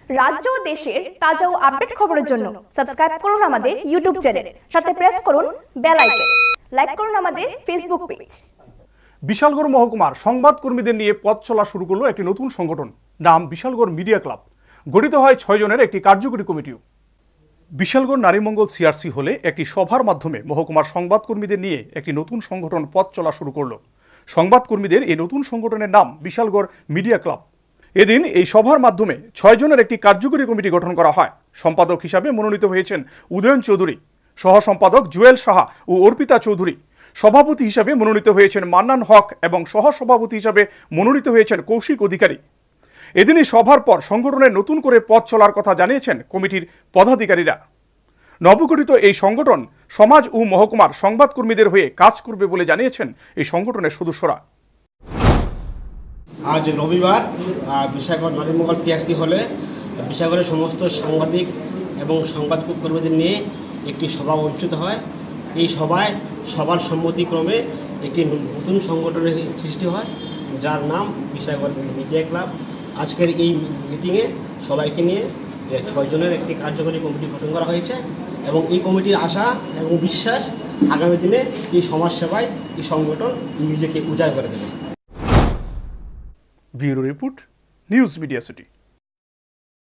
রাজ্য ও দেশের তাজা ও আপডেট খবরের জন্য সাবস্ক্রাইব করুন আমাদের ইউটিউব চ্যানেল, সাথে প্রেস করুন বেল আইকন, লাইক করুন আমাদের ফেসবুক পেজ। বিশালগড় মহকুমার সংবাদ কর্মীদের নিয়ে পথ চলা শুরু করলো একটি নতুন সংগঠন, নাম বিশালগড় মিডিয়া ক্লাব। গঠিত হয় 6 জনের একটি কার্যকরী কমিটিও। বিশালগড় নারীমঙ্গল সিআরসি হলে একটি সভার মাধ্যমে মহকুমার সংবাদকর্মীদের নিয়ে একটি নতুন সংগঠন পথ চলা শুরু করলো। সংবাদকর্মীদের এই নতুন সংগঠনের নাম বিশালগড় মিডিয়া ক্লাব। এদিন এই সভার মাধ্যমে 6 জনের একটি কার্যকরী কমিটি গঠন করা হয়। সম্পাদক হিসাবে মনোনীত হয়েছেন উদয়ন চৌধুরী, সহ সম্পাদক জুয়েল সাহা ও অর্পিতা চৌধুরী। সভাপতি হিসাবে মনোনীত হয়েছেন মান্নান হক এবং সহ সভাপতি হিসাবে মনোনীত হয়েছেন কৌশিক অধিকারী। এদিনই সভার পর সংগঠনের নতুন করে পথ চলার কথা জানিয়েছেন কমিটির পদাধিকারীরা। নবগঠিত এই সংগঠন সমাজ ও মহকুমার সংবাদকর্মীদের হয়ে কাজ করবে বলে জানিয়েছেন এই সংগঠনের সদস্যরা। আজ রবিবার বিশালগড় নারীমঙ্গল সিআরসি হলে বিশালগড়ের সমস্ত সাংবাদিক এবং সংবাদকর্মীদের নিয়ে একটি সভা অনুষ্ঠিত হয়। এই সভায় সবার সম্মতিক্রমে একটি নতুন সংগঠনের সৃষ্টি হয়, যার নাম বিশালগড় মিডিয়া ক্লাব। আজকের এই মিটিংয়ে সবাইকে নিয়ে 6 জনের একটি কার্যকরী কমিটি গঠন করা হয়েছে এবং এই কমিটির আশা এবং বিশ্বাস আগামী দিনে এই সমাজসেবায় এই সংগঠন নিজেকে উজাড় করে দেবে। Bureau report, News Media city.